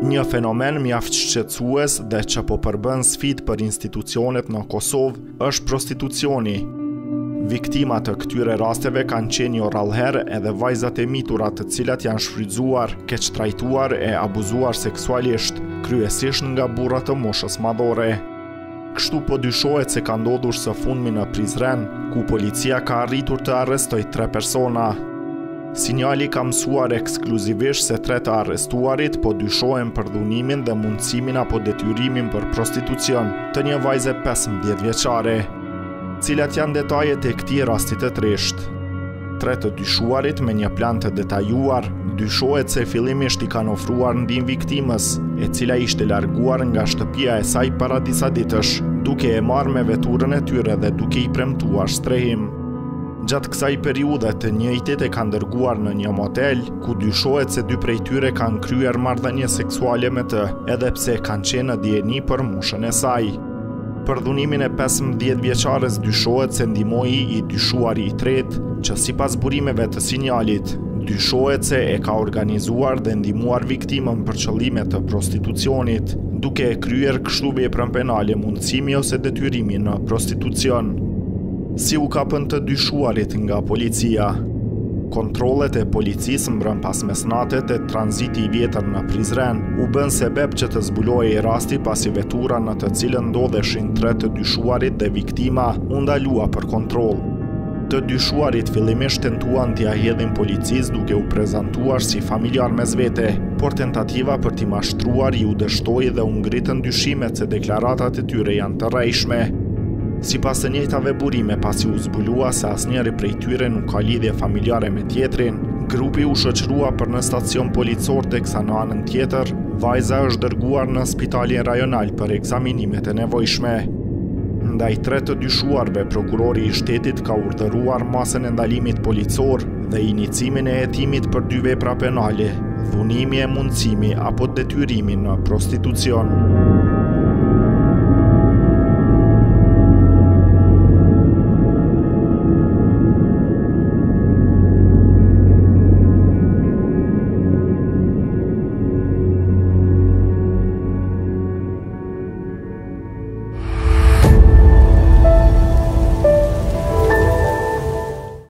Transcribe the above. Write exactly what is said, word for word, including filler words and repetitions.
Një fenomen mjaft shqetësues dhe që po përbën sfidë për institucionet në Kosovë është prostitucioni. Viktimat të këtyre rasteve kanë qenë jo rallëherë edhe vajzat e mitura të cilat janë shfrytzuar, keq trajtuar e abuzuar seksualisht, kryesisht nga burrat të moshës madhore. Kështu po dyshohet se ka ndodhur së fundmi në Prizren, ku policia ka arritur të arrestojë tre persona. Sinjali ka mësuar ekskluzivisht se tre të arrestuarit po dyshohen për dhunimin dhe mundësimin apo detyrimin për prostitucion të një vajze pesëmbëdhjetë vjeçare, cilat janë detajet e këtij rasti të tresht. Tre të dyshuarit me një plan të detajuar, dyshohet se fillimisht i kanë ofruar ndihmë viktimës, e cila ishte larguar nga shtëpia e saj para disa ditësh, duke e marrë me veturën e tyre dhe duke i premtuar strehim. Gjatë kësaj periudhe të njëjtit e kanë dërguar në një motel, ku dyshohet se dy prej tyre kanë kryer marrëdhënie seksuale me të, edhe pse kanë qenë në dijeni për moshën e saj. Për dhunimin e pesëmbëdhjetë vjeçares dyshohet se ndihmoi i dyshuari i tretë, që sipas burimeve të sinjalit, dyshohet se e ka organizuar dhe ndihmuar viktimën për qëllime të prostitucionit, duke e kryer kështu veprën penale mundësimi ose detyrimi në prostitucion. Si u kapën të dyshuarit nga policia? Kontrollet e policisë mbrëm pas mesnatet e tranziti i vjetër në Prizren u bën sebeb që të zbulohej rasti pasi vetura në të cilën ndodheshin tre të dyshuarit dhe viktima u ndalua për kontroll. Të dyshuarit fillimisht tentuan t'ia hedhin policisë duke u prezantuar si familjar mes vete, por tentativa për t'i mashtruar i u dështoi dhe u ngritën dyshimet se deklaratat e tyre janë të rrejshme. Sipas të njëjtave burime, pasi u zbulua se asnjëri prej tyre nuk ka lidhje familjare me tjetrin, grupi u shoqërua për në stacion policor teksa në anën tjetër, vajza është dërguar në spitalin rajonal për ekzaminimet e nevojshme. Ndaj tre të dyshuarve, prokurori i shtetit ka urdhëruar masën e ndalimit policor dhe inicimin e hetimit për dy vepra penale, dhunimi e mundësimi apo detyrimi në prostitucion.